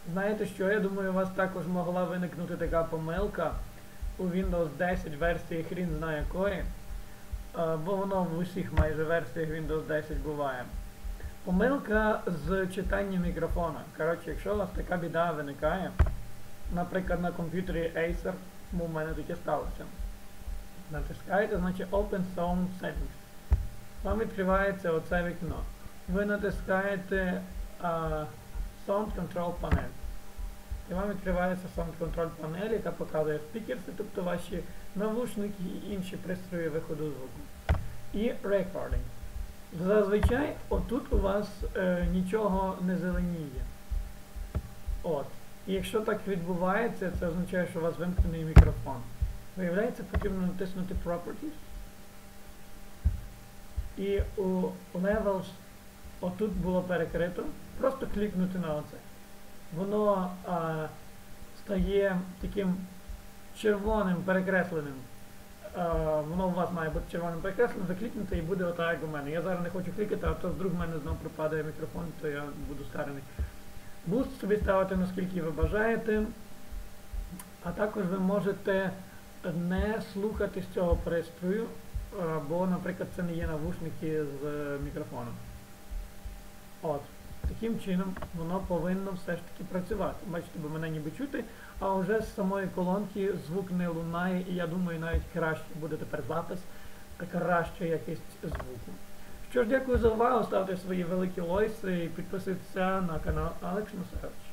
Знаєте що, я думаю, у вас також могла виникнути така помилка у Windows 10 версії хрін знає якої, бо воно в усіх майже версіях Windows 10 буває. Помилка з читанням мікрофона. Коротше, якщо у вас така біда виникає, наприклад, на комп'ютері Acer, бо в мене таке сталося, натискаєте, значить Open Sound Settings. Вам відкривається оце вікно. Ви натискаєте Sound Control Panel. І вам відкривається Sound Control Panel, яка показує спікерси, тобто ваші навушники і інші пристрої виходу звуку. І Recording. Зазвичай отут у вас нічого не зеленіє. От. І якщо так відбувається, це означає, що у вас вимкнений мікрофон. Виявляється, потрібно натиснути Properties. І у Levels отут було перекрито. Просто клікнути на оце. Воно стає таким червоним, перекресленим. Воно у вас має бути червоним перекресленим, заклікнете і буде отак, як у мене. Я зараз не хочу клікати, а то вдруг в мене знову пропадає мікрофон, то я буду скарений. Буст собі ставити наскільки ви бажаєте, а також ви можете не слухати з цього пристрою, бо, наприклад, це не є навушники з мікрофоном. От. Таким чином воно повинно все ж таки працювати. Бачите, бо мене ніби чути, а вже з самої колонки звук не лунає, і я думаю, навіть краще буде тепер запис, краща якість звуку. Що ж, дякую за увагу, ставте свої великі лойси і підписуйтесь на канал Alex Nusarevich.